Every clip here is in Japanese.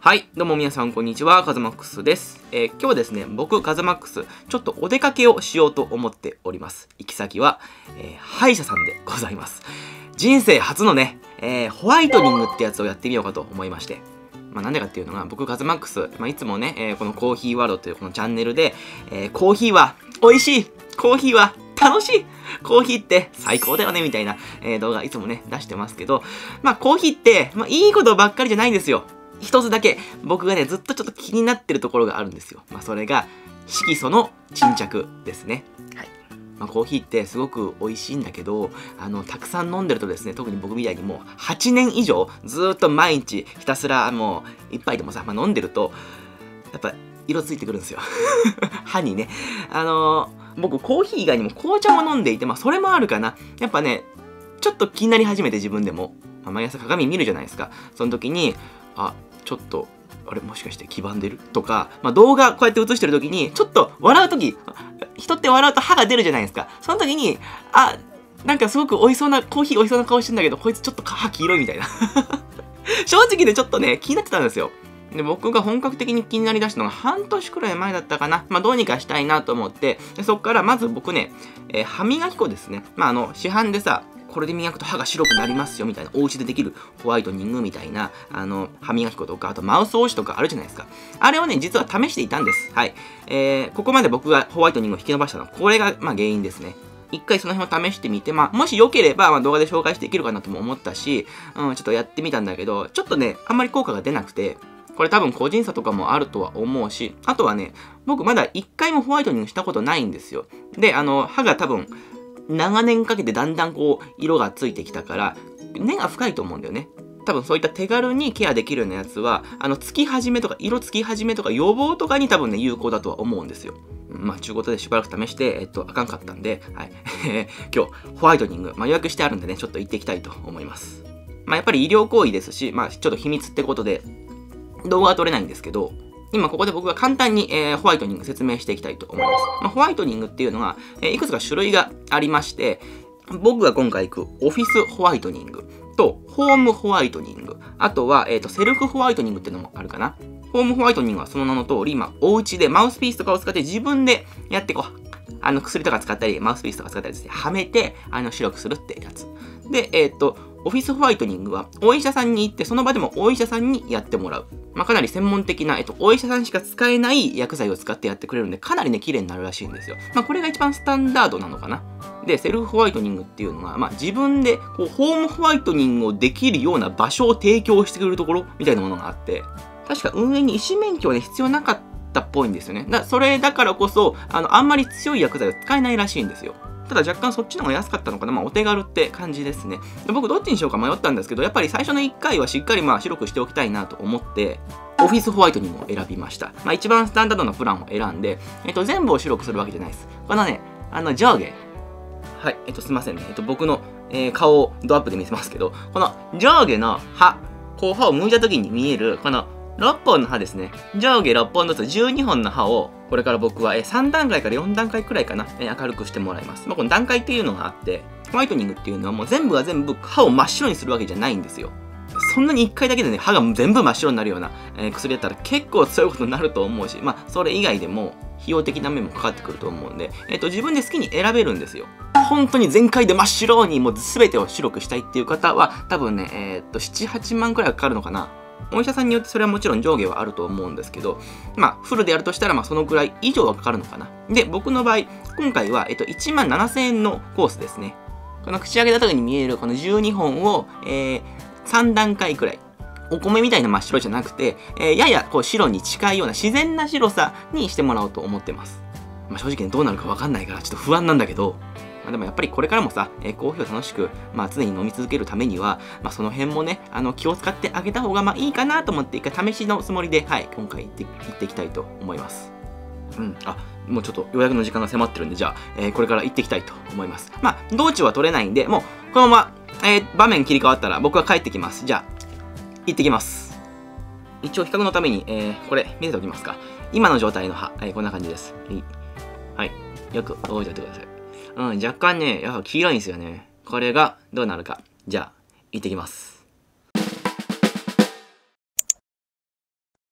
はい、どうも皆さんこんにちは、カズマックスです。今日はですね、僕、カズマックス、ちょっとお出かけをしようと思っております。行き先は、歯医者さんでございます。人生初のね、ホワイトニングってやつをやってみようかと思いまして。なんでかっていうのが、僕、カズマックス、いつもね、このコーヒーワールドというこのチャンネルで、コーヒーは美味しい、コーヒーは楽しい、コーヒーって最高だよねみたいな、動画いつもね、出してますけど、コーヒーって、いいことばっかりじゃないんですよ。一つだけ僕がねずっとちょっと気になってるところがあるんですよ。それが色素の沈着ですね。はい。コーヒーってすごく美味しいんだけど、たくさん飲んでるとですね、特に僕みたいにもう8年以上ずーっと毎日ひたすらもう一杯でもさ、飲んでるとやっぱ色ついてくるんですよ。歯にね。僕コーヒー以外にも紅茶も飲んでいて、それもあるかな。やっぱねちょっと気になり始めて自分でも、毎朝鏡見るじゃないですか。その時にちょっとあれもしかして黄ばんでるとか、動画こうやって映してる時にちょっと笑う時、人って笑うと歯が出るじゃないですか。その時になんかすごく美味しそうなコーヒー美味しそうな顔してんだけど、こいつちょっと歯黄色いみたいな。正直でちょっとね気になってたんですよ。で僕が本格的に気になりだしたのが半年くらい前だったかな。どうにかしたいなと思って、でそっからまず僕ね、歯磨き粉ですね。市販でさ、これで磨くと歯が白くなりますよみたいな、お家でできるホワイトニングみたいな歯磨き粉とか、あとマウスウォッシュとかあるじゃないですか。あれをね実は試していたんです。はい。ここまで僕がホワイトニングを引き伸ばしたのはこれが原因ですね。一回その辺を試してみて、もし良ければ、動画で紹介していけるかなとも思ったし、ちょっとやってみたんだけど、ちょっとねあんまり効果が出なくて、これ多分個人差とかもあるとは思うし、あとはね、僕まだ一回もホワイトニングしたことないんですよ。で、歯が多分、長年かけてだんだん色がついてきたから、根が深いと思うんだよね。多分そういった手軽にケアできるようなやつは、つき始めとか、色つき始めとか予防とかに多分ね、有効だとは思うんですよ。ちゅうことでしばらく試して、あかんかったんで、はい。今日、ホワイトニング、予約してあるんでね、ちょっと行っていきたいと思います。やっぱり医療行為ですし、ちょっと秘密ってことで、動画は撮れないんですけど、今ここで僕が簡単に、ホワイトニング説明していきたいと思います。ホワイトニングっていうのは、いくつか種類がありまして、僕が今回行くオフィスホワイトニングとホームホワイトニング、あとは、セルフホワイトニングっていうのもあるかな。ホームホワイトニングはその名の通り、お家でマウスピースとかを使って自分でやって薬とか使ったり、マウスピースとか使ったりしてはめて、白くするってやつ。で、オフィスホワイトニングは、お医者さんに行って、その場でもお医者さんにやってもらう。かなり専門的な、お医者さんしか使えない薬剤を使ってやってくれるんで、かなりね、綺麗になるらしいんですよ。これが一番スタンダードなのかな。で、セルフホワイトニングっていうのが、自分で、ホームホワイトニングをできるような場所を提供してくれるところ、みたいなものがあって、確か運営に医師免許はね、必要なかったっぽいんですよね。それだからこそ、あんまり強い薬剤を使えないらしいんですよ。ただ若干そっちの方が安かったのかな。お手軽って感じですね。で僕どっちにしようか迷ったんですけど、やっぱり最初の1回はしっかり白くしておきたいなと思って、オフィスホワイトニングを選びました。一番スタンダードなプランを選んで、全部を白くするわけじゃないです。このね、上下。はい、すいませんね。僕の、顔をドアップで見せますけど、この上下の歯、歯を向いた時に見える、この6本の歯ですね。上下6本ずつ12本の歯を、これから僕は3段階から4段階くらいかな、明るくしてもらいます。この段階っていうのがあって、ホワイトニングっていうのはもう全部が全部歯を真っ白にするわけじゃないんですよ。そんなに1回だけでね、歯が全部真っ白になるような、薬だったら結構強いことになると思うし、それ以外でも費用的な面もかかってくると思うんで、自分で好きに選べるんですよ。本当に全開で真っ白にもう全てを白くしたいっていう方は、多分ね、7、8万くらいかかるのかな。お医者さんによってそれはもちろん上下はあると思うんですけど、フルでやるとしたらそのくらい以上はかかるのかな。で、僕の場合、今回は、1万7000円のコースですね。この口上げた時に見えるこの12本を、3段階くらい。お米みたいな真っ白じゃなくて、やや白に近いような自然な白さにしてもらおうと思ってます。正直ね、どうなるかわかんないからちょっと不安なんだけど、でもやっぱりこれからもさ、コーヒーを楽しく、常に飲み続けるためには、その辺もね、気を使ってあげた方がいいかなと思って、一回試しのつもりで、はい、今回行っていきたいと思います。もうちょっと予約の時間が迫ってるんで、じゃあ、これから行っていきたいと思います。道中は取れないんで、もう、このまま、場面切り替わったら僕は帰ってきます。じゃあ、行ってきます。一応比較のために、これ、見せておきますか。今の状態の歯、こんな感じです。はい。よく覚えておいてください。若干ね、やっぱ黄色いんですよね。これがどうなるか。じゃあ、行ってきます。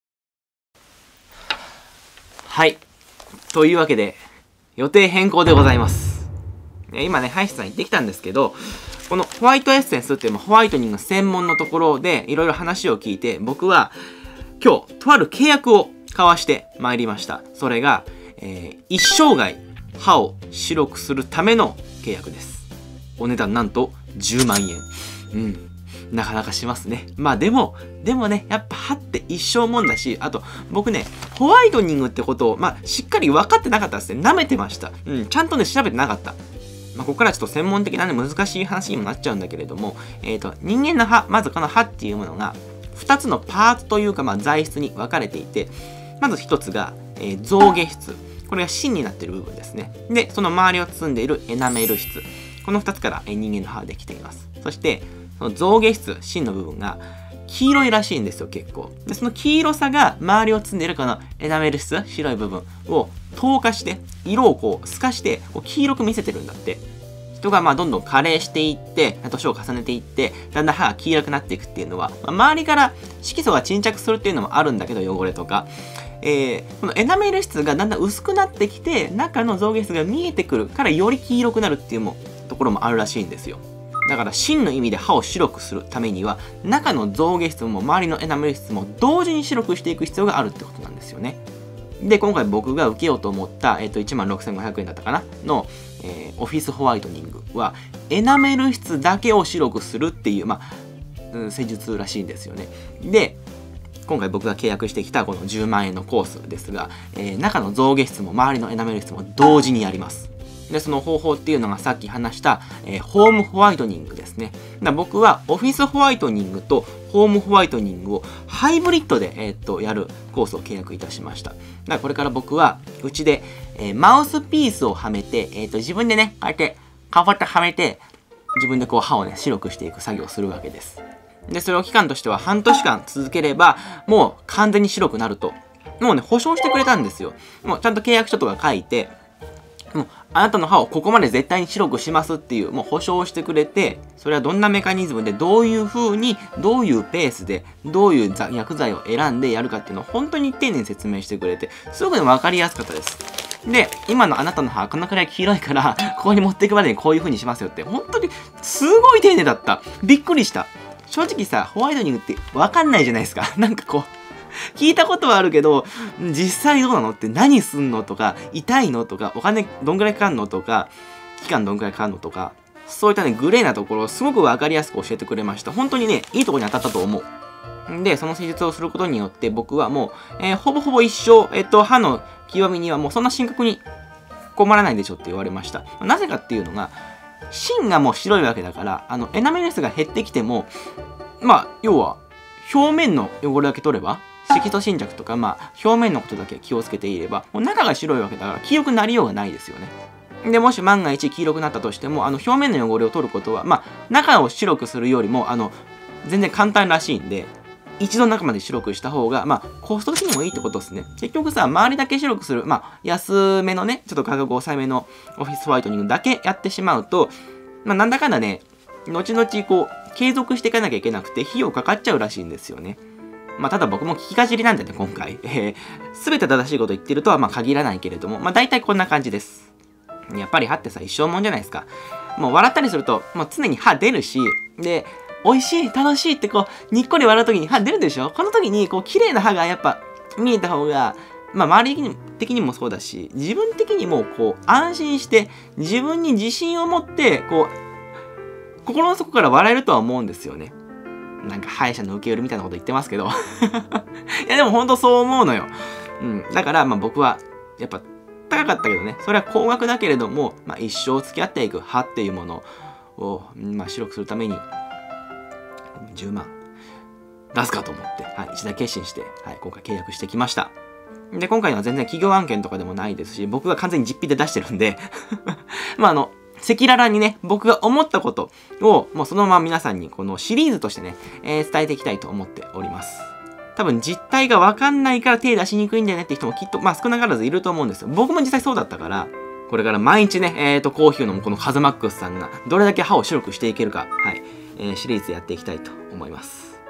はい。というわけで、予定変更でございます。今ね、歯医者さん行ってきたんですけど、このホワイトエッセンスっていうホワイトニング専門のところでいろいろ話を聞いて、僕は今日、とある契約を交わしてまいりました。それが、一生涯歯を白くするための契約です。お値段なんと10万円。なかなかしますね。まあでもね、やっぱ歯って一生もんだし、あと僕ね、ホワイトニングってことを、しっかり分かってなかったですね。舐めてました。ちゃんとね、調べてなかった。ここからちょっと専門的なね、難しい話にもなっちゃうんだけれども、人間の歯、まずこの歯っていうものが、2つのパーツというか、材質に分かれていて、まず1つが、象牙質。これが芯になっている部分ですね。で、その周りを包んでいるエナメル質。この2つから人間の歯はできています。そして、その象牙質、芯の部分が黄色いらしいんですよ、結構。で、その黄色さが周りを包んでいるこのエナメル質、白い部分を透過して、色を透かして、黄色く見せてるんだって。人がどんどん加齢していって、年を重ねていって、だんだん歯が黄色くなっていくっていうのは、周りから色素が沈着するっていうのもあるんだけど、汚れとか。このエナメル質がだんだん薄くなってきて、中の象牙質が見えてくるからより黄色くなるっていうところもあるらしいんですよ。だから真の意味で歯を白くするためには、中の象牙質も周りのエナメル質も同時に白くしていく必要があるってことなんですよね。で、今回僕が受けようと思った、16,500円だったかなの、オフィスホワイトニングは、エナメル質だけを白くするっていう、施術らしいんですよね。で、今回僕が契約してきたこの10万円のコースですが、中の象牙質も周りのエナメル質も同時にやります。で、その方法っていうのがさっき話した、ホームホワイトニングですね。僕はオフィスホワイトニングとホームホワイトニングをハイブリッドで、やるコースを契約いたしました。だからこれから僕はうちで、マウスピースをはめて、自分でね、こうやってカポッとはめて、自分で歯をね、白くしていく作業をするわけです。で、それを期間としては半年間続ければ、もう完全に白くなると。もうね、保証してくれたんですよ。もうちゃんと契約書とか書いて、もうあなたの歯をここまで絶対に白くしますっていう、もう保証をしてくれて、それはどんなメカニズムで、どういう風に、どういうペースで、どういう薬剤を選んでやるかっていうのを本当に丁寧に説明してくれて、すごく分かりやすかったです。で、今のあなたの歯はこのくらい黄色いから、ここに持っていくまでにこういう風にしますよって、本当にすごい丁寧だった。びっくりした。正直さ、ホワイトニングって分かんないじゃないですか。聞いたことはあるけど、実際どうなのって何すんのとか、痛いのとか、お金どんぐらいかかんのとか、期間どんぐらいかかんのとか、そういったね、グレーなところをすごく分かりやすく教えてくれました。本当にね、いいところに当たったと思う。で、その施術をすることによって僕はもう、ほぼほぼ一生、歯の極みにはもうそんな深刻に困らないでしょって言われました。なぜかっていうのが、芯がもう白いわけだから、エナメル質が減ってきても、要は、表面の汚れだけ取れば、色素沈着とか、表面のことだけ気をつけていれば、もう中が白いわけだから、黄色くなりようがないですよね。で、もし万が一黄色くなったとしても、表面の汚れを取ることは、中を白くするよりも、全然簡単らしいんで、一度中まで白くした方が、コスト的にもいいってことですね。結局さ、周りだけ白くする、安めのね、ちょっと価格抑えめのオフィスホワイトニングだけやってしまうと、なんだかんだね、後々継続していかなきゃいけなくて、費用かかっちゃうらしいんですよね。ただ僕も聞きかじりなんでね、今回。すべて正しいこと言ってるとは限らないけれども、大体こんな感じです。やっぱり歯ってさ、一生もんじゃないですか。もう笑ったりすると、もう常に歯出るし、で、美味しい、楽しいってにっこり笑うときに歯出るでしょ？この時に、綺麗な歯がやっぱ見えた方が、周り的にもそうだし、自分的にも安心して、自分に自信を持って、心の底から笑えるとは思うんですよね。なんか歯医者の受け売りみたいなこと言ってますけど。いやでも本当そう思うのよ。だから僕は、やっぱ高かったけどね、それは高額だけれども、一生付き合っていく歯っていうものを、白くするために、10万出すかと思って、一大決心して、今回契約してきました。で、今回のは全然企業案件とかでもないですし、僕が完全に実費で出してるんで、赤裸々にね、僕が思ったことを、もうそのまま皆さんにこのシリーズとしてね、伝えていきたいと思っております。多分実態がわかんないから手出しにくいんだよねって人もきっと、少なからずいると思うんですよ。僕も実際そうだったから、これから毎日ね、コーヒーのこのカズマックスさんがどれだけ歯を白くしていけるか、シリーズやっていきたいと思います。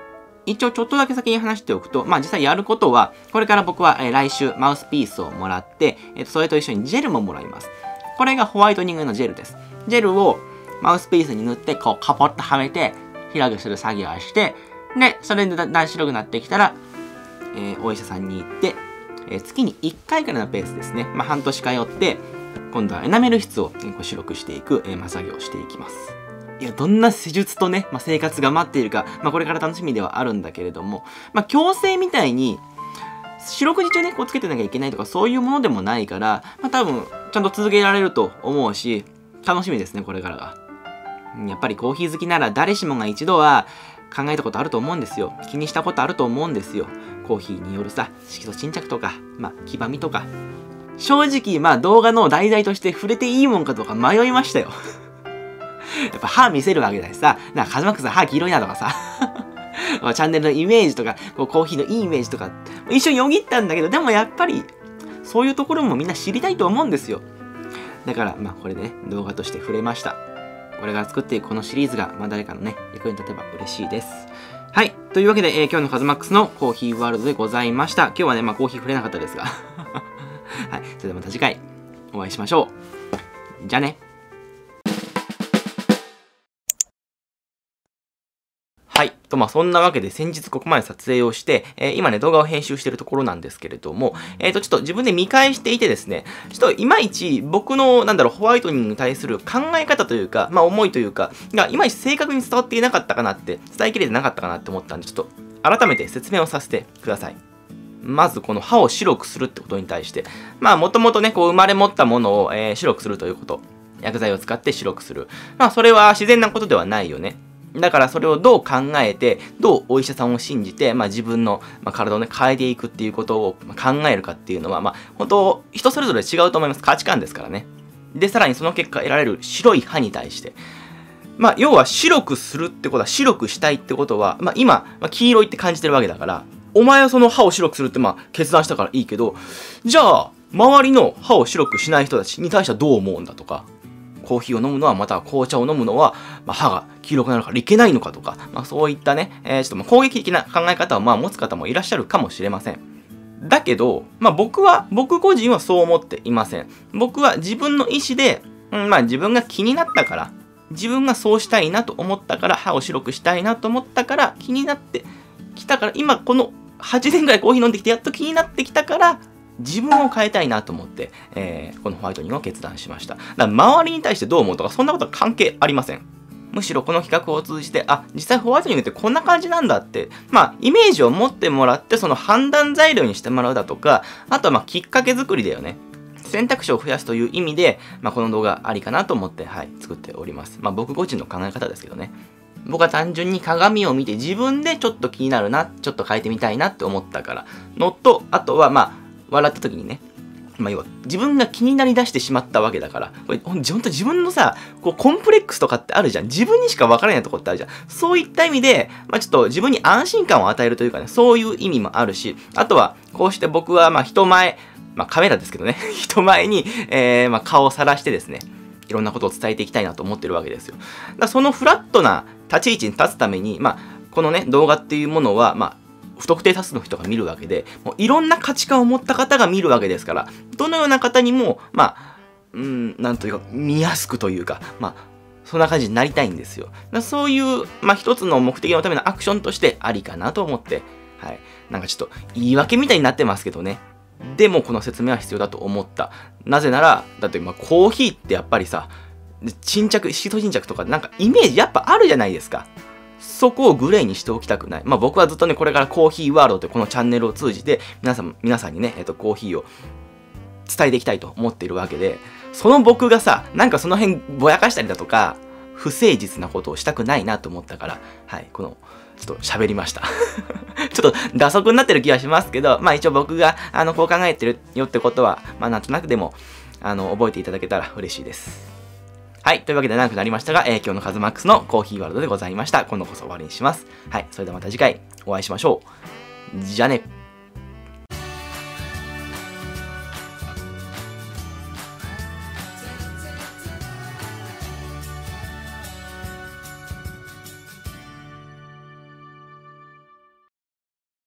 一応ちょっとだけ先に話しておくと、まあ実際やることは、これから僕は、来週マウスピースをもらって、それと一緒にジェルももらいます。これがホワイトニングのジェルです。ジェルをマウスピースに塗って、こうカポッとはめて、平くする作業をして、で、それでだんだん白くなってきたら、お医者さんに行って、月に1回からのペースですね。まあ半年通って、今度はエナメル質を白くしていく、作業をしていきます。いや、どんな施術とね、生活が待っているか、これから楽しみではあるんだけれども、矯正みたいに、四六時中ね、こうつけてなきゃいけないとか、そういうものでもないから、多分、ちゃんと続けられると思うし、楽しみですね、これからが。やっぱりコーヒー好きなら誰しもが一度は考えたことあると思うんですよ。気にしたことあると思うんですよ。コーヒーによるさ、色素沈着とか、黄ばみとか。正直、動画の題材として触れていいもんかとか迷いましたよ。やっぱ歯見せるわけだしさ、カズマックス歯黄色いなとかさ、チャンネルのイメージとか、コーヒーのいいイメージとか、一緒によぎったんだけど、でもやっぱり、そういうところもみんな知りたいと思うんですよ。だから、これでね、動画として触れました。これから作っていくこのシリーズが、誰かのね、役に立てば嬉しいです。はい。というわけで、今日のカズマックスのコーヒーワールドでございました。今日はね、コーヒー触れなかったですが。はい。それではまた次回、お会いしましょう。じゃあね。はい。そんなわけで先日ここまで撮影をして、今ね、動画を編集しているところなんですけれども、ちょっと自分で見返していてですね、ちょっといまいち僕の、ホワイトニングに対する考え方というか、思いというか、がいまいち正確に伝わっていなかったかなって、伝えきれてなかったかなって思ったんで、ちょっと改めて説明をさせてください。まずこの歯を白くするってことに対して、もともとね、こう生まれ持ったものを、白くするということ。薬剤を使って白くする。それは自然なことではないよね。だからそれをどう考えて、どうお医者さんを信じて、自分の、体をね、変えていくっていうことを考えるかっていうのは、本当、人それぞれ違うと思います。価値観ですからね。で、さらにその結果得られる白い歯に対して、要は白くするってことは、白くしたいってことは、今、黄色いって感じてるわけだから、お前はその歯を白くするって決断したからいいけど、じゃあ、周りの歯を白くしない人たちに対してはどう思うんだとか、コーヒーを飲むのは、または紅茶を飲むのは、歯が黄色くなるからいけないのかとか、そういったね、ちょっと攻撃的な考え方を持つ方もいらっしゃるかもしれません。だけど、僕個人はそう思っていません。僕は自分の意思で、自分が気になったから、自分がそうしたいなと思ったから、歯を白くしたいなと思ったから、気になってきたから、今この8年ぐらいコーヒー飲んできて、やっと気になってきたから、自分を変えたいなと思って、このホワイトニングを決断しました。だから周りに対してどう思うとか、そんなことは関係ありません。むしろこの企画を通じて、実際ホワイトニングってこんな感じなんだって、イメージを持ってもらって、その判断材料にしてもらうだとか、あとはきっかけ作りだよね。選択肢を増やすという意味で、この動画ありかなと思って、作っております。僕個人の考え方ですけどね。僕は単純に鏡を見て自分でちょっと気になるな、ちょっと変えてみたいなって思ったからのと、あとは笑った時にね、要は自分が気になりだしてしまったわけだから、これ本当自分のさ、コンプレックスとかってあるじゃん。自分にしか分からないところってあるじゃん。そういった意味で、ちょっと自分に安心感を与えるというかね、そういう意味もあるし、あとは、こうして僕は人前、カメラですけどね、人前に、顔をさらしてですね、いろんなことを伝えていきたいなと思ってるわけですよ。だからそのフラットな立ち位置に立つために、このね、動画っていうものは、不特定多数の人が見るわけで、もういろんな価値観を持った方が見るわけですから、どのような方にも、なんというか、見やすくというか、そんな感じになりたいんですよ。そういう、一つの目的のためのアクションとしてありかなと思って、なんかちょっと言い訳みたいになってますけどね。でもこの説明は必要だと思った。なぜなら、だってコーヒーってやっぱりさ、色素沈着とかなんかイメージやっぱあるじゃないですか。そこをグレーにしておきたくない。僕はずっとね、これからコーヒーワールドというこのチャンネルを通じて、皆さんにね、コーヒーを伝えていきたいと思っているわけで、その僕がさ、なんかその辺ぼやかしたりだとか、不誠実なことをしたくないなと思ったから、ちょっと喋りました。ちょっと打足になってる気はしますけど、一応僕が、こう考えてるよってことは、なんとなくでも、覚えていただけたら嬉しいです。はい。というわけで長くなりましたが、今日のカズマックスのコーヒーワールドでございました。今度こそ終わりにします。それではまた次回お会いしましょう。じゃあね。